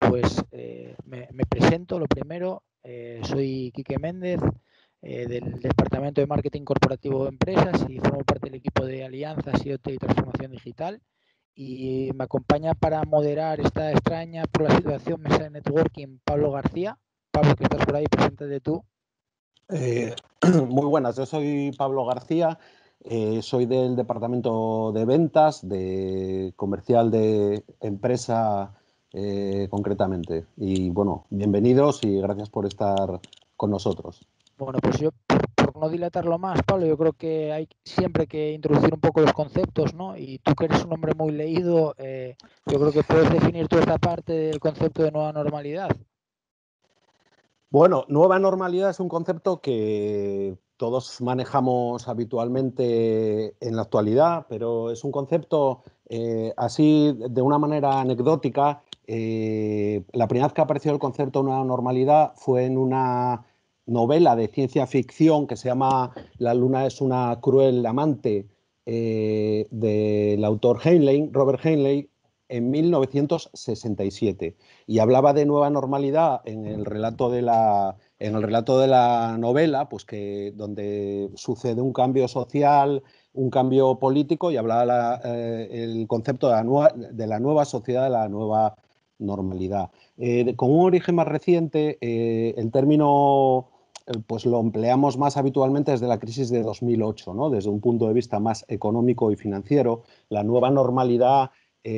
pues me presento. Lo primero, soy Quique Méndez, del Departamento de Marketing Corporativo de Empresas, y formo parte del equipo de Alianzas, IoT y Transformación Digital. Y me acompaña para moderar esta extraña por la situación mesa de networking Pablo García. Pablo, que estás por ahí, preséntate tú. Muy buenas, yo soy Pablo García, soy del Departamento de Ventas, de comercial de empresa concretamente. Y bueno, bienvenidos y gracias por estar con nosotros. Bueno, pues yo, por no dilatarlo más, Pablo, yo creo que hay siempre que introducir un poco los conceptos, ¿no? Y tú, que eres un hombre muy leído, yo creo que puedes definir toda esta parte del concepto de nueva normalidad. Bueno, nueva normalidad es un concepto que todos manejamos habitualmente en la actualidad, pero es un concepto así de una manera anecdótica. La primera vez que apareció el concepto de nueva normalidad fue en una novela de ciencia ficción que se llama La luna es una cruel amante, del autor Heinlein, Robert Heinlein, en 1967, y hablaba de nueva normalidad en el relato de la novela, pues que donde sucede un cambio social, un cambio político, y hablaba el concepto de la nueva sociedad, de la nueva normalidad. Con un origen más reciente, el término pues lo empleamos más habitualmente desde la crisis de 2008, ¿no? Desde un punto de vista más económico y financiero. La nueva normalidad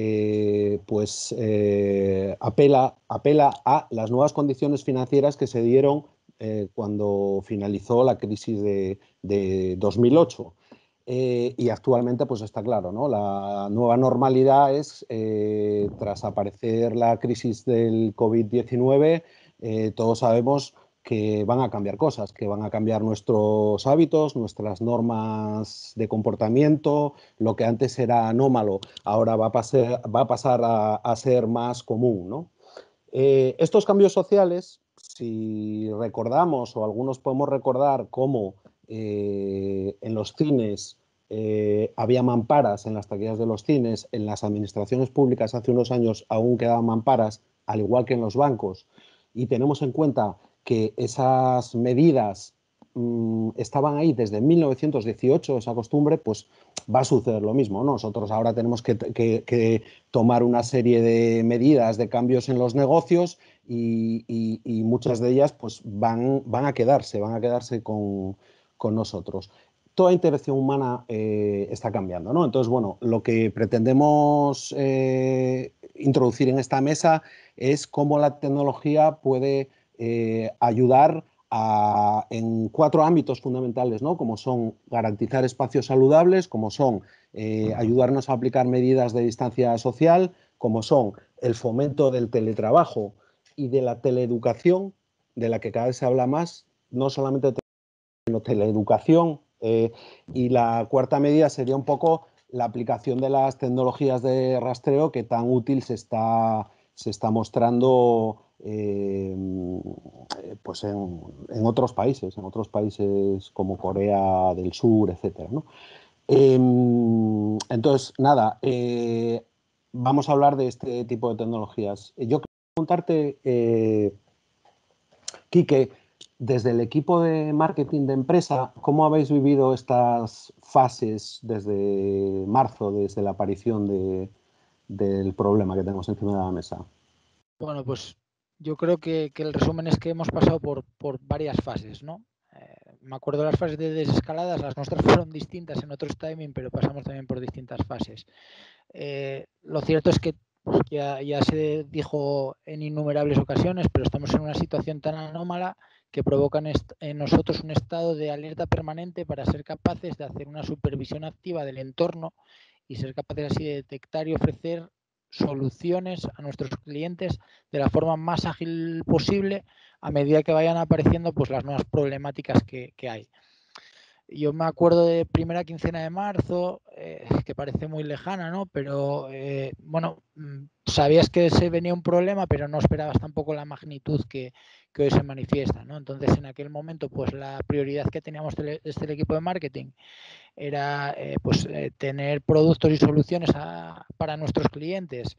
apela a las nuevas condiciones financieras que se dieron cuando finalizó la crisis de 2008. Y actualmente pues está claro, ¿no? La nueva normalidad es, tras aparecer la crisis del COVID-19, todos sabemos que van a cambiar cosas, que van a cambiar nuestros hábitos, nuestras normas de comportamiento. Lo que antes era anómalo ahora va a pasar a ser más común, ¿no? Estos cambios sociales, si recordamos, o algunos podemos recordar cómo en los cines había mamparas, en las taquillas de los cines, en las administraciones públicas hace unos años aún quedaban mamparas, al igual que en los bancos, y tenemos en cuenta que esas medidas estaban ahí desde 1918, esa costumbre, pues va a suceder lo mismo, ¿no? Nosotros ahora tenemos que tomar una serie de medidas, de cambios en los negocios, y muchas de ellas pues van a quedarse con nosotros. Toda interacción humana está cambiando, ¿no? Entonces, bueno, lo que pretendemos introducir en esta mesa es cómo la tecnología puede ayudar en 4 ámbitos fundamentales, ¿no? Como son garantizar espacios saludables, como son ayudarnos a aplicar medidas de distancia social, como son el fomento del teletrabajo y de la teleeducación, de la que cada vez se habla más, no solamente sino teleeducación. Y la cuarta medida sería un poco la aplicación de las tecnologías de rastreo, que tan útil se está mostrando pues en otros países como Corea del Sur, etcétera, ¿no? Entonces, nada, vamos a hablar de este tipo de tecnologías. Yo quiero preguntarte, Quique, desde el equipo de marketing de empresa, ¿cómo habéis vivido estas fases desde marzo, desde la aparición del problema que tenemos encima de la mesa? Bueno, pues yo creo que el resumen es que hemos pasado por varias fases, ¿no? Me acuerdo de las fases de desescaladas, las nuestras fueron distintas en otros timing, pero pasamos también por distintas fases. Lo cierto es que ya se dijo en innumerables ocasiones, pero estamos en una situación tan anómala que provoca en nosotros un estado de alerta permanente para ser capaces de hacer una supervisión activa del entorno y ser capaces así de detectar y ofrecer soluciones a nuestros clientes de la forma más ágil posible a medida que vayan apareciendo pues las nuevas problemáticas que hay. Yo me acuerdo de primera quincena de marzo, que parece muy lejana, ¿no? Pero bueno, sabías que se venía un problema, pero no esperabas tampoco la magnitud que hoy se manifiesta, ¿no? Entonces, en aquel momento, pues la prioridad que teníamos desde el equipo de marketing era tener productos y soluciones para nuestros clientes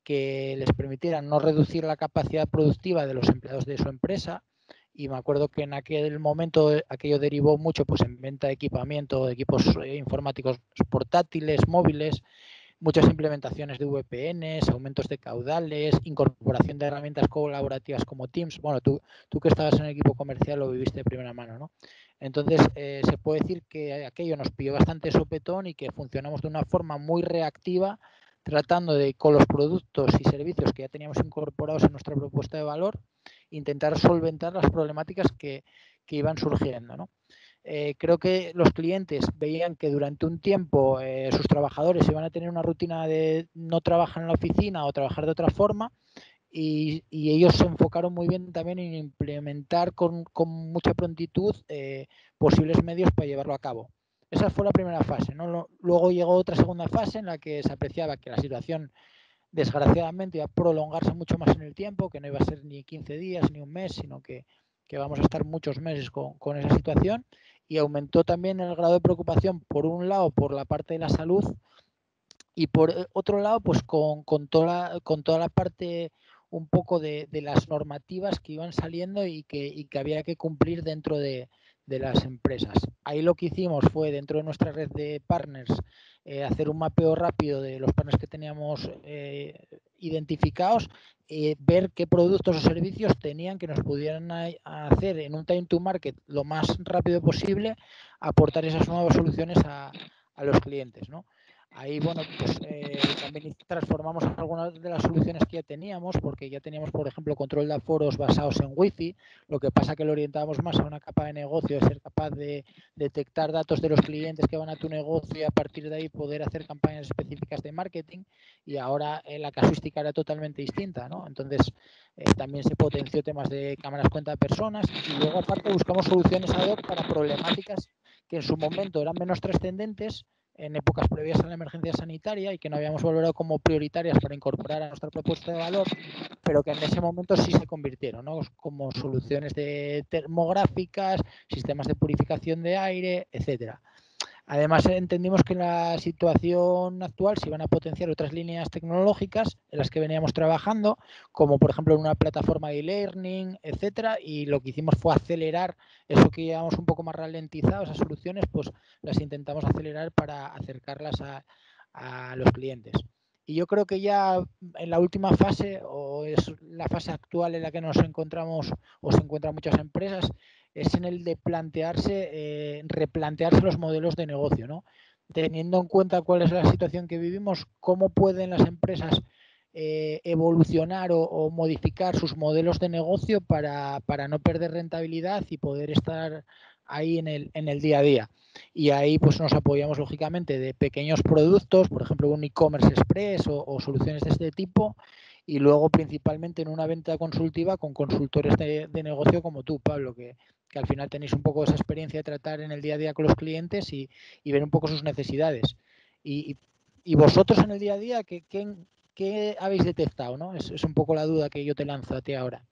que les permitieran no reducir la capacidad productiva de los empleados de su empresa. Y me acuerdo que en aquel momento aquello derivó mucho pues en venta de equipamiento, de equipos informáticos portátiles, móviles, muchas implementaciones de VPNs, aumentos de caudales, incorporación de herramientas colaborativas como Teams. Bueno, tú que estabas en el equipo comercial lo viviste de primera mano, ¿no? Entonces, se puede decir que aquello nos pilló bastante sopetón y que funcionamos de una forma muy reactiva, tratando de, con los productos y servicios que ya teníamos incorporados en nuestra propuesta de valor, intentar solventar las problemáticas que iban surgiendo, ¿no? Creo que los clientes veían que durante un tiempo sus trabajadores iban a tener una rutina de no trabajar en la oficina o trabajar de otra forma, y ellos se enfocaron muy bien también en implementar con mucha prontitud posibles medios para llevarlo a cabo. Esa fue la primera fase, ¿no? Luego llegó otra segunda fase en la que se apreciaba que la situación desgraciadamente iba a prolongarse mucho más en el tiempo, que no iba a ser ni 15 días ni un mes, sino que vamos a estar muchos meses con esa situación, y aumentó también el grado de preocupación, por un lado, por la parte de la salud, y por otro lado, pues con toda la parte un poco de las normativas que iban saliendo y que había que cumplir dentro de las empresas. Ahí lo que hicimos fue, dentro de nuestra red de partners, hacer un mapeo rápido de los partners que teníamos identificados, ver qué productos o servicios tenían que nos pudieran hacer en un time to market lo más rápido posible, aportar esas nuevas soluciones a los clientes, ¿no? Ahí, bueno, pues también transformamos algunas de las soluciones que ya teníamos, porque ya teníamos, por ejemplo, control de aforos basados en Wi-Fi. Lo que pasa que lo orientábamos más a una capa de negocio, de ser capaz de detectar datos de los clientes que van a tu negocio y a partir de ahí poder hacer campañas específicas de marketing. Y ahora la casuística era totalmente distinta, ¿no? Entonces, también se potenció temas de cámaras cuenta de personas, y luego aparte buscamos soluciones ad hoc para problemáticas que en su momento eran menos trascendentes en épocas previas a la emergencia sanitaria y que no habíamos valorado como prioritarias para incorporar a nuestra propuesta de valor, pero que en ese momento sí se convirtieron, ¿no? Como soluciones de termográficas, sistemas de purificación de aire, etcétera. Además, entendimos que en la situación actual se iban a potenciar otras líneas tecnológicas en las que veníamos trabajando, como por ejemplo en una plataforma de e-learning, etcétera, y lo que hicimos fue acelerar eso que llevamos un poco más ralentizado, esas soluciones, pues las intentamos acelerar para acercarlas a los clientes. Y yo creo que ya en la última fase, o es la fase actual en la que nos encontramos o se encuentran muchas empresas, es en el de plantearse, replantearse los modelos de negocio, ¿no? Teniendo en cuenta cuál es la situación que vivimos, cómo pueden las empresas evolucionar o modificar sus modelos de negocio para no perder rentabilidad y poder estar ahí en el día a día. Y ahí pues nos apoyamos lógicamente de pequeños productos, por ejemplo un e-commerce express o soluciones de este tipo, y luego principalmente en una venta consultiva con consultores de negocio como tú, Pablo, que al final tenéis un poco esa experiencia de tratar en el día a día con los clientes y ver un poco sus necesidades. Y vosotros en el día a día, ¿qué habéis detectado, ¿no? Es un poco la duda que yo te lanzo a ti ahora.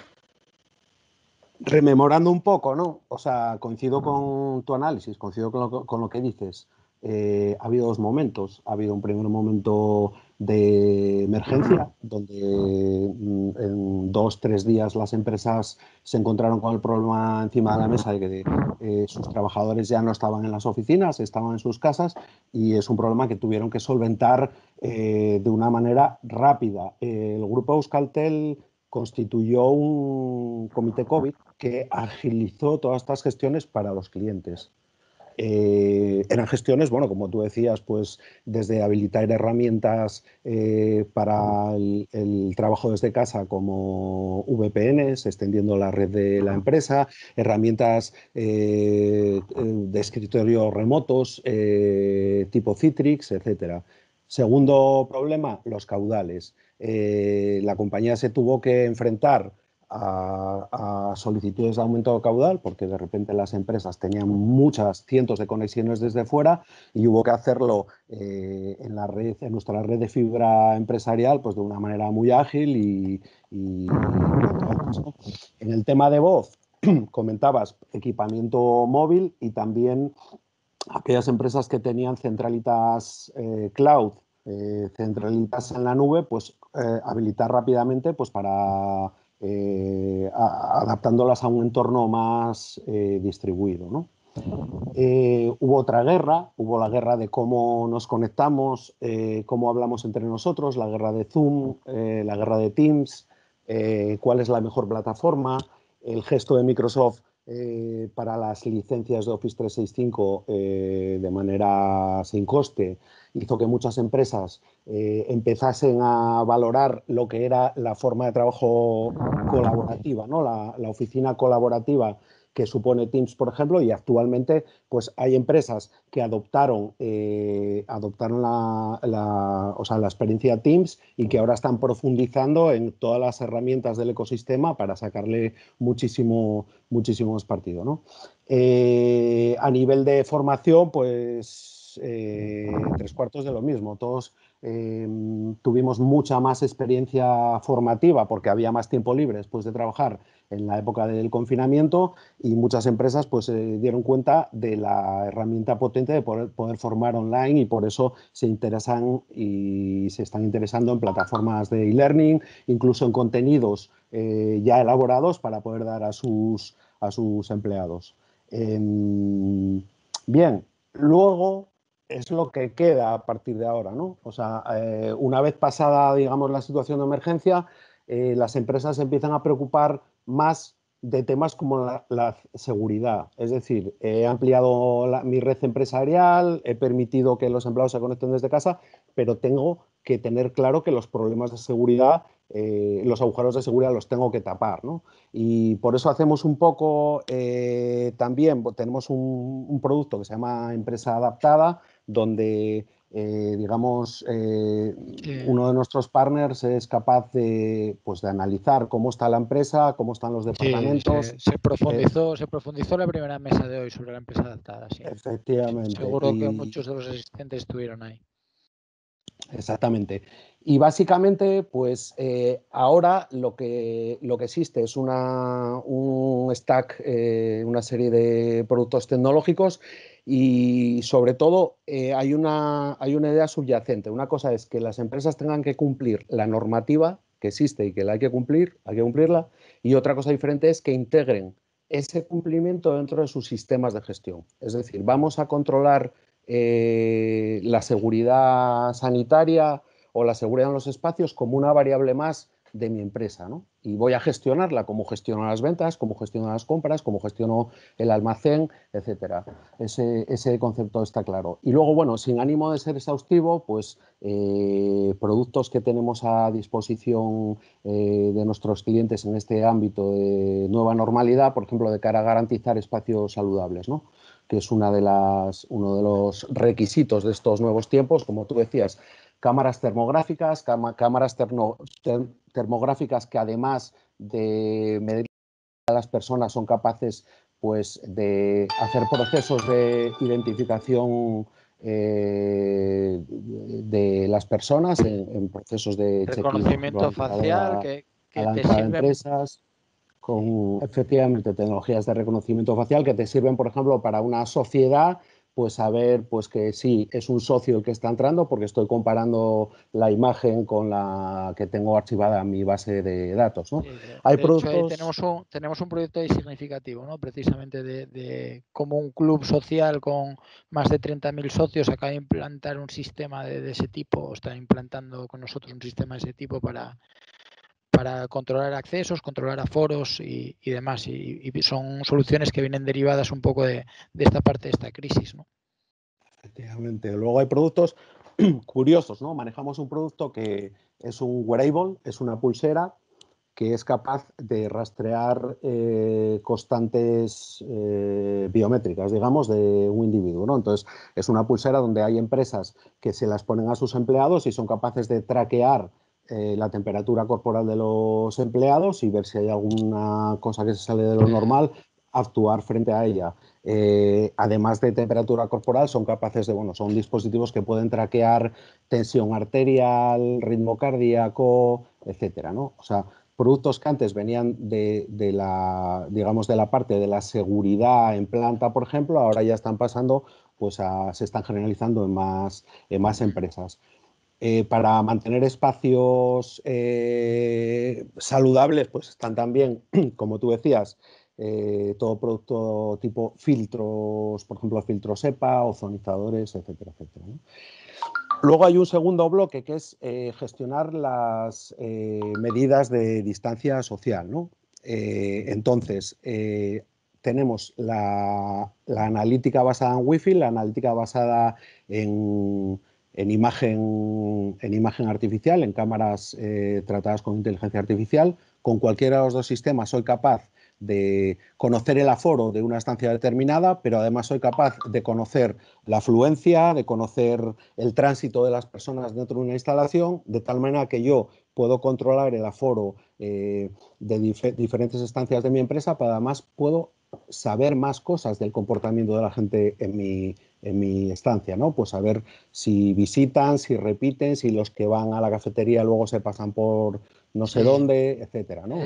Rememorando un poco, ¿no? O sea, coincido con tu análisis, coincido con lo que dices. Ha habido dos momentos. Ha habido un primer momento de emergencia, donde en 2-3 días las empresas se encontraron con el problema encima de la mesa de que sus trabajadores ya no estaban en las oficinas, estaban en sus casas, y es un problema que tuvieron que solventar de una manera rápida. El grupo Euskaltel constituyó un comité COVID que agilizó todas estas gestiones para los clientes. Eran gestiones, bueno, como tú decías, pues desde habilitar herramientas para el trabajo desde casa como VPNs, extendiendo la red de la empresa, herramientas de escritorio remotos tipo Citrix, etcétera. Segundo problema, los caudales. La compañía se tuvo que enfrentar a solicitudes de aumento de caudal, porque de repente las empresas tenían muchas cientos de conexiones desde fuera y hubo que hacerlo en la red, en nuestra red de fibra empresarial, pues de una manera muy ágil y en el tema de voz comentabas equipamiento móvil y también aquellas empresas que tenían centralitas cloud centralitas en la nube, pues habilitar rápidamente pues, para adaptándolas a un entorno más distribuido, ¿no? Hubo otra guerra, hubo la guerra de cómo nos conectamos, cómo hablamos entre nosotros, la guerra de Zoom, la guerra de Teams, cuál es la mejor plataforma, el gesto de Microsoft para las licencias de Office 365 de manera sin coste, hizo que muchas empresas empezasen a valorar lo que era la forma de trabajo colaborativa, ¿no? La oficina colaborativa que supone Teams, por ejemplo, y actualmente pues, hay empresas que adoptaron o sea, la experiencia Teams y que ahora están profundizando en todas las herramientas del ecosistema para sacarle muchísimo más partido, ¿no? A nivel de formación, pues 3/4 de lo mismo. Todos tuvimos mucha más experiencia formativa porque había más tiempo libre después de trabajar en la época del confinamiento y muchas empresas pues dieron cuenta de la herramienta potente de poder formar online y por eso se interesan y se están interesando en plataformas de e-learning, incluso en contenidos ya elaborados para poder dar a sus empleados. Bien, luego es lo que queda a partir de ahora, ¿no? O sea, una vez pasada, digamos, la situación de emergencia, las empresas se empiezan a preocupar más de temas como la seguridad. Es decir, he ampliado mi red empresarial, he permitido que los empleados se conecten desde casa, pero tengo que tener claro que los problemas de seguridad, los agujeros de seguridad los tengo que tapar, ¿no? Y por eso hacemos un poco, también tenemos un producto que se llama Empresa Adaptada, donde digamos, uno de nuestros partners es capaz de, pues, de analizar cómo está la empresa, cómo están los Sí, departamentos. se profundizó la primera mesa de hoy sobre la empresa adaptada, sí. Efectivamente. Seguro que muchos de los asistentes estuvieron ahí. Exactamente. Y básicamente, pues ahora lo que existe es un stack, una serie de productos tecnológicos y sobre todo hay una idea subyacente. Una cosa es que las empresas tengan que cumplir la normativa que existe y que la hay que cumplirla, y otra cosa diferente es que integren ese cumplimiento dentro de sus sistemas de gestión. Es decir, vamos a controlar la seguridad sanitaria o la seguridad en los espacios como una variable más de mi empresa, ¿no? Y voy a gestionarla como gestiono las ventas, como gestiono las compras, como gestiono el almacén, etcétera. Ese concepto está claro. Y luego, bueno, sin ánimo de ser exhaustivo, pues productos que tenemos a disposición de nuestros clientes en este ámbito de nueva normalidad, por ejemplo, de cara a garantizar espacios saludables, ¿no? Que es uno de los requisitos de estos nuevos tiempos, como tú decías, cámaras termográficas, termográficas que además de medir a las personas son capaces pues, de hacer procesos de identificación de las personas en procesos de check-in, por ejemplo, Reconocimiento facial a que la te entrada de sirven. empresas, con efectivamente tecnologías de reconocimiento facial que te sirven, por ejemplo, para una sociedad, pues saber pues, que sí, es un socio el que está entrando porque estoy comparando la imagen con la que tengo archivada en mi base de datos, ¿no? Sí, Hay de hecho, ahí productos... tenemos un proyecto ahí significativo, ¿no? Precisamente de cómo un club social con más de 30.000 socios acaba de implantar un sistema de ese tipo, o está implantando con nosotros un sistema de ese tipo para controlar accesos, controlar aforos y demás. Y son soluciones que vienen derivadas un poco de esta parte de esta crisis, ¿no? Efectivamente. Luego hay productos curiosos, ¿no? Manejamos un producto que es un wearable, es una pulsera que es capaz de rastrear constantes biométricas, digamos, de un individuo, ¿no? Entonces, es una pulsera donde hay empresas que se las ponen a sus empleados y son capaces de traquear la temperatura corporal de los empleados y ver si hay alguna cosa que se sale de lo normal, actuar frente a ella. Además de temperatura corporal, son capaces de, bueno, son dispositivos que pueden traquear tensión arterial, ritmo cardíaco, etcétera, ¿no? O sea, productos que antes venían de la, digamos, de la parte de la seguridad en planta, por ejemplo, ahora ya están pasando, pues se están generalizando en más empresas. Para mantener espacios saludables, pues están también, como tú decías, todo producto tipo filtros, por ejemplo, filtros EPA, ozonizadores, etcétera, etcétera, ¿no? Luego hay un segundo bloque que es gestionar las medidas de distancia social, ¿no? Entonces, tenemos la analítica basada en Wi-Fi, la analítica basada en imagen artificial, en cámaras tratadas con inteligencia artificial. Con cualquiera de los dos sistemas soy capaz de conocer el aforo de una estancia determinada, pero además soy capaz de conocer la afluencia, de conocer el tránsito de las personas dentro de una instalación, de tal manera que yo puedo controlar el aforo de diferentes estancias de mi empresa, pero además puedo saber más cosas del comportamiento de la gente en mi estancia, ¿no? Pues saber si visitan, si repiten, si los que van a la cafetería luego se pasan por no sé dónde, etcétera, ¿no?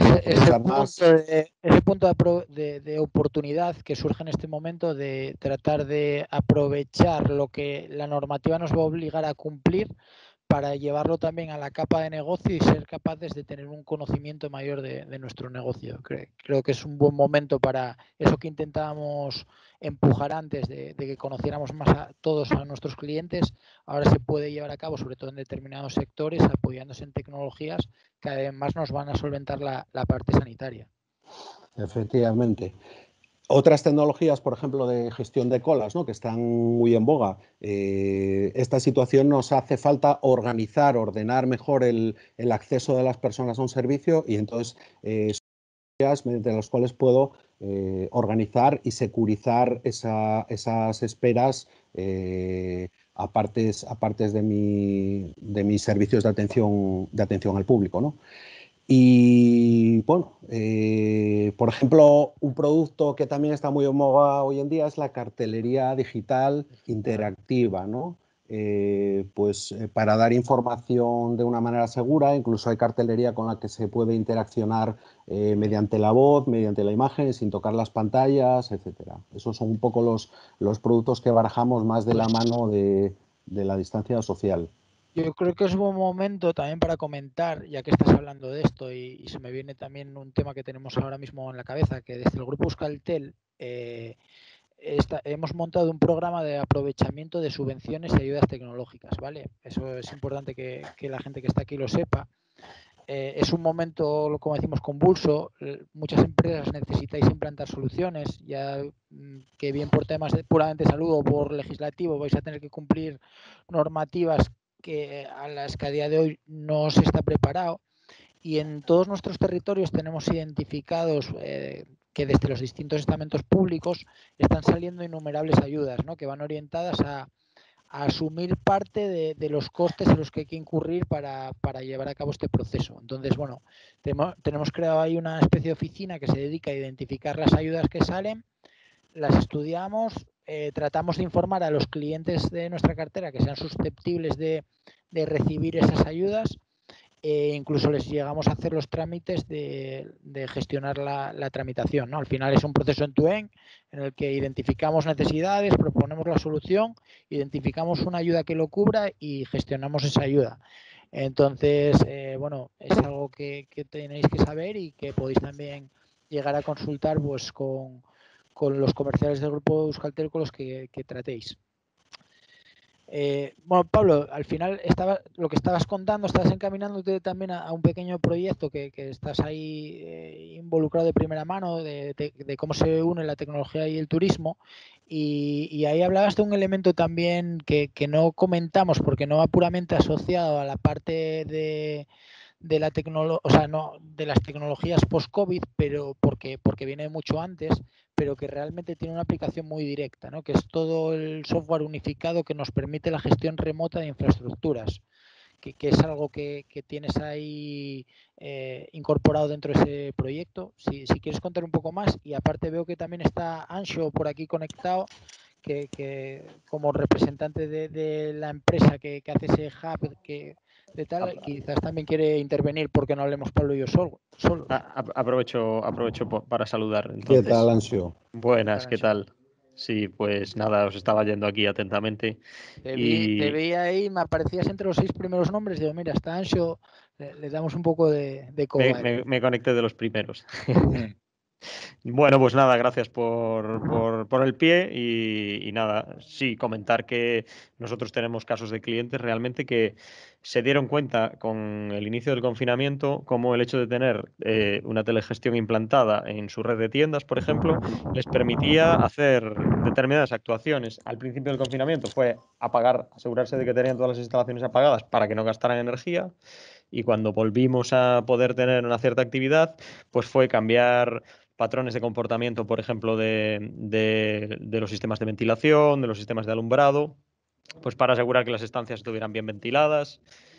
Ese punto de oportunidad que surge en este momento de tratar de aprovechar lo que la normativa nos va a obligar a cumplir para llevarlo también a la capa de negocio y ser capaces de tener un conocimiento mayor de nuestro negocio. Creo que es un buen momento para eso que intentábamos empujar antes de que conociéramos más a todos a nuestros clientes. Ahora se puede llevar a cabo, sobre todo en determinados sectores, apoyándose en tecnologías que además nos van a solventar la parte sanitaria. Efectivamente. Otras tecnologías, por ejemplo, de gestión de colas, ¿no? Que están muy en boga. Esta situación nos hace falta ordenar mejor el acceso de las personas a un servicio y entonces mediante las cuales puedo organizar y securizar esas esperas a partes de mis servicios de atención al público, ¿no? Y bueno, por ejemplo, un producto que también está muy en moda hoy en día es la cartelería digital interactiva, ¿no? Para dar información de una manera segura, incluso hay cartelería con la que se puede interaccionar mediante la voz, mediante la imagen, sin tocar las pantallas, etcétera. Esos son un poco los productos que barajamos más de la mano de la distancia social. Yo creo que es un buen momento también para comentar, ya que estás hablando de esto y se me viene también un tema que tenemos ahora mismo en la cabeza, que desde el grupo Euskaltel hemos montado un programa de aprovechamiento de subvenciones y ayudas tecnológicas, ¿vale? Eso es importante que la gente que está aquí lo sepa. Es un momento, como decimos, convulso. Muchas empresas necesitáis implantar soluciones, ya que bien por temas de puramente salud o por legislativo vais a tener que cumplir normativas a las que a día de hoy no se está preparado. Y en todos nuestros territorios tenemos identificados que desde los distintos estamentos públicos están saliendo innumerables ayudas, ¿no? Que van orientadas a asumir parte de los costes en los que hay que incurrir para llevar a cabo este proceso. Entonces, bueno, tenemos creado ahí una especie de oficina que se dedica a identificar las ayudas que salen, las estudiamos, tratamos de informar a los clientes de nuestra cartera que sean susceptibles de recibir esas ayudas. Incluso les llegamos a hacer los trámites de gestionar la tramitación, ¿no? Al final es un proceso end-to-end en el que identificamos necesidades, proponemos la solución, identificamos una ayuda que lo cubra y gestionamos esa ayuda. Entonces, bueno, es algo que tenéis que saber y que podéis también llegar a consultar pues con los comerciales del grupo Euskaltel con los que tratéis. Bueno, Pablo, al final lo que estabas contando, estabas encaminándote también a un pequeño proyecto que estás ahí involucrado de primera mano, de cómo se une la tecnología y el turismo, y ahí hablabas de un elemento también que no comentamos porque no va puramente asociado a la parte de la o sea, no, de las tecnologías post-COVID, pero porque viene mucho antes, pero que realmente tiene una aplicación muy directa, ¿no? Que es todo el software unificado que nos permite la gestión remota de infraestructuras, que es algo que tienes ahí incorporado dentro de ese proyecto. Si quieres contar un poco más, y aparte veo que también está Ansho por aquí conectado, que como representante de la empresa que hace ese hub de tal, quizás también quiere intervenir porque no hablemos Pablo y yo solos. Aprovecho para saludar. ¿Qué Entonces, tal, Ansio? buenas, ¿qué tal? Sí, pues nada, os estaba yendo aquí atentamente. Te vi ahí, me aparecías entre los 6 primeros nombres. Digo, mira, está Anxo, le damos un poco de coba. Me conecté de los primeros. Bueno, pues nada, gracias por el pie y nada, sí, comentar que nosotros tenemos casos de clientes realmente que se dieron cuenta con el inicio del confinamiento cómo el hecho de tener una telegestión implantada en su red de tiendas, por ejemplo, les permitía hacer determinadas actuaciones. Al principio del confinamiento fue apagar, asegurarse de que tenían todas las instalaciones apagadas para que no gastaran energía, y cuando volvimos a poder tener una cierta actividad, pues fue cambiar patrones de comportamiento, por ejemplo, de los sistemas de ventilación, de los sistemas de alumbrado, pues para asegurar que las estancias estuvieran bien ventiladas,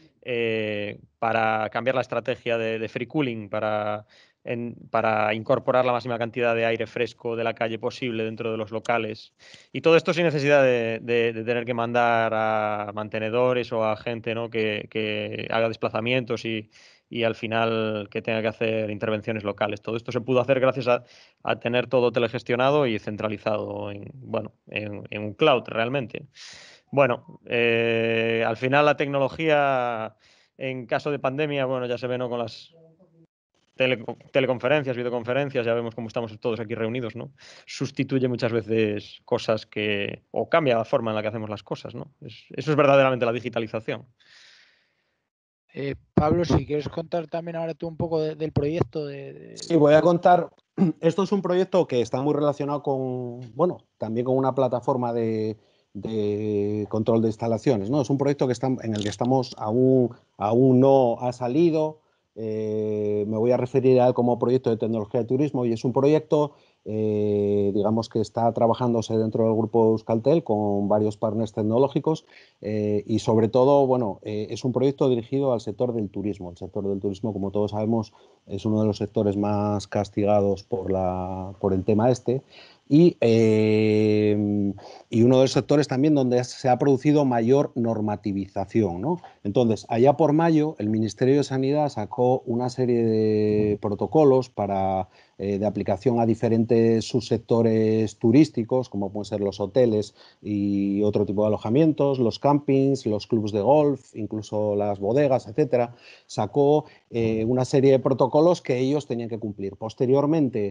para cambiar la estrategia de free cooling, para incorporar la máxima cantidad de aire fresco de la calle posible dentro de los locales. Y todo esto sin necesidad de tener que mandar a mantenedores o a gente, ¿no?, que haga desplazamientos y al final que tenga que hacer intervenciones locales. Todo esto se pudo hacer gracias a tener todo telegestionado y centralizado en un cloud realmente. Bueno, al final la tecnología en caso de pandemia, bueno, ya se ve, ¿no?, con las teleconferencias, videoconferencias, ya vemos cómo estamos todos aquí reunidos, ¿no? Sustituye muchas veces cosas o cambia la forma en la que hacemos las cosas, ¿no? Eso es verdaderamente la digitalización. Pablo, si quieres contar también ahora tú un poco del proyecto. Sí, voy a contar. Esto es un proyecto que está muy relacionado con, bueno, también con una plataforma de control de instalaciones, ¿no? Es un proyecto en el que estamos aún no ha salido. Me voy a referir a él como proyecto de tecnología de turismo y es un proyecto, digamos, que está trabajándose dentro del grupo Euskaltel con varios partners tecnológicos y sobre todo, bueno, es un proyecto dirigido al sector del turismo. El sector del turismo, como todos sabemos, es uno de los sectores más castigados por el tema este y uno de los sectores también donde se ha producido mayor normativización, ¿no? Entonces, allá por mayo, el Ministerio de Sanidad sacó una serie de protocolos de aplicación a diferentes subsectores turísticos, como pueden ser los hoteles y otro tipo de alojamientos, los campings, los clubes de golf, incluso las bodegas, etcétera. Sacó una serie de protocolos que ellos tenían que cumplir. Posteriormente,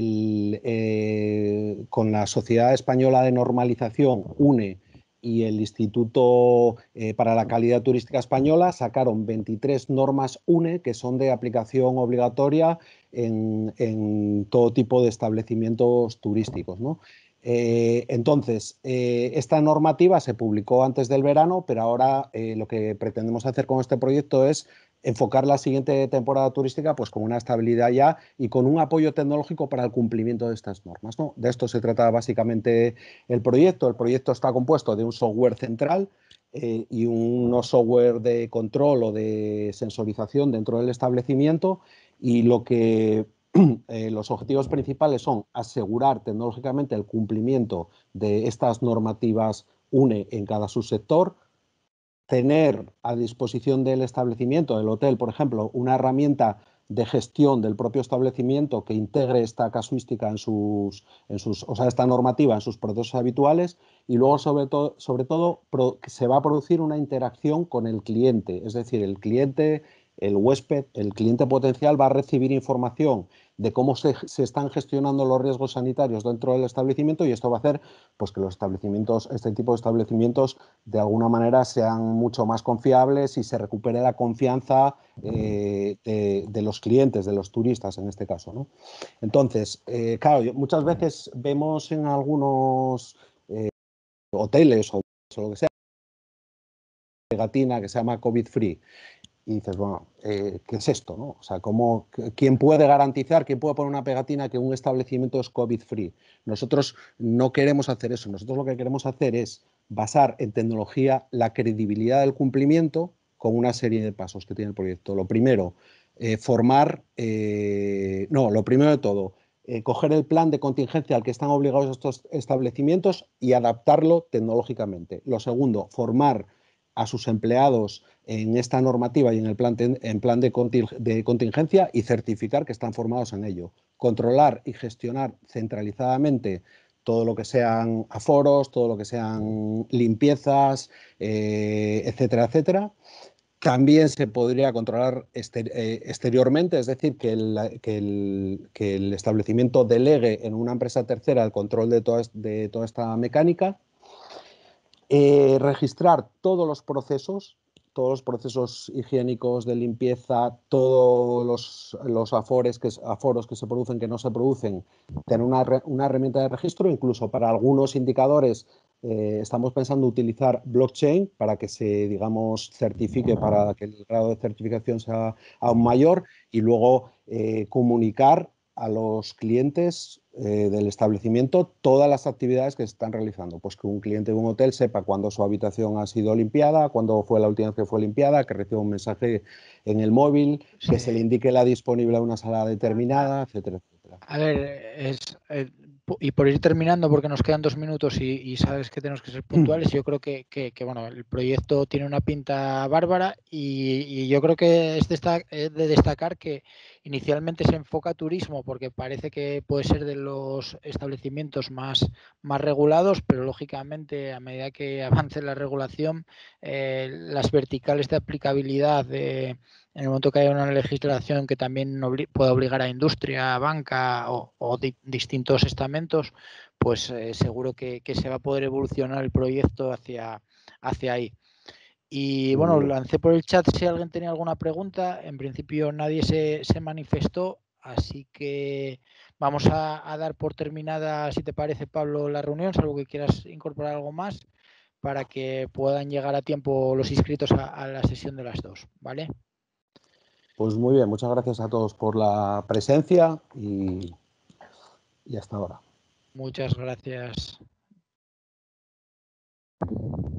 con la Sociedad Española de Normalización, UNE, y el Instituto para la Calidad Turística Española sacaron 23 normas UNE que son de aplicación obligatoria en todo tipo de establecimientos turísticos, ¿no? Entonces, esta normativa se publicó antes del verano, pero ahora lo que pretendemos hacer con este proyecto es enfocar la siguiente temporada turística pues con una estabilidad ya y con un apoyo tecnológico para el cumplimiento de estas normas, ¿no? De esto se trata básicamente el proyecto. El proyecto está compuesto de un software central y unos software de control o de sensorización dentro del establecimiento y los objetivos principales son asegurar tecnológicamente el cumplimiento de estas normativas UNE en cada subsector, tener a disposición del establecimiento, del hotel, por ejemplo, una herramienta de gestión del propio establecimiento que integre esta casuística o sea, esta normativa en sus procesos habituales y luego, sobre todo, se va a producir una interacción con el cliente, es decir, el cliente, el huésped, el cliente potencial va a recibir información de cómo se están gestionando los riesgos sanitarios dentro del establecimiento y esto va a hacer pues, que este tipo de establecimientos de alguna manera sean mucho más confiables y se recupere la confianza de los clientes, de los turistas en este caso, ¿no? Entonces, claro, muchas veces vemos en algunos hoteles o lo que sea, pegatina que se llama COVID free. Y dices, bueno, ¿qué es esto, no? O sea, ¿quién puede garantizar, quién puede poner una pegatina que un establecimiento es COVID-free? Nosotros no queremos hacer eso. Nosotros lo que queremos hacer es basar en tecnología la credibilidad del cumplimiento con una serie de pasos que tiene el proyecto. Lo primero, lo primero de todo, coger el plan de contingencia al que están obligados estos establecimientos y adaptarlo tecnológicamente. Lo segundo, formar a sus empleados en esta normativa y en el plan de contingencia y certificar que están formados en ello. Controlar y gestionar centralizadamente todo lo que sean aforos, todo lo que sean limpiezas, etcétera, etcétera. También se podría controlar exteriormente, es decir, que el establecimiento delegue en una empresa tercera el control de toda esta mecánica. Registrar todos los procesos higiénicos de limpieza, todos los aforos que se producen, que no se producen, tener una herramienta de registro, incluso para algunos indicadores. Estamos pensando utilizar blockchain para que se, digamos, certifique, para que el grado de certificación sea aún mayor, y luego comunicar a los clientes del establecimiento todas las actividades que se están realizando. Pues que un cliente de un hotel sepa cuándo su habitación ha sido limpiada, cuándo fue la última vez que fue limpiada, que reciba un mensaje en el móvil, sí, que se le indique la disponible a una sala determinada, etcétera, etcétera. A ver, y por ir terminando, porque nos quedan 2 minutos y sabes que tenemos que ser puntuales, yo creo que bueno, el proyecto tiene una pinta bárbara y yo creo que es de destacar que inicialmente se enfoca a turismo porque parece que puede ser de los establecimientos más regulados, pero lógicamente a medida que avance la regulación, las verticales de aplicabilidad en el momento que haya una legislación que también pueda obligar a industria, banca o distintos estamentos, pues seguro que se va a poder evolucionar el proyecto hacia ahí. Y bueno, lancé por el chat si alguien tenía alguna pregunta. En principio nadie se manifestó, así que vamos a dar por terminada, si te parece, Pablo, la reunión, salvo que quieras incorporar algo más, para que puedan llegar a tiempo los inscritos a la sesión de las 2, ¿vale? Pues muy bien, muchas gracias a todos por la presencia y hasta ahora. Muchas gracias.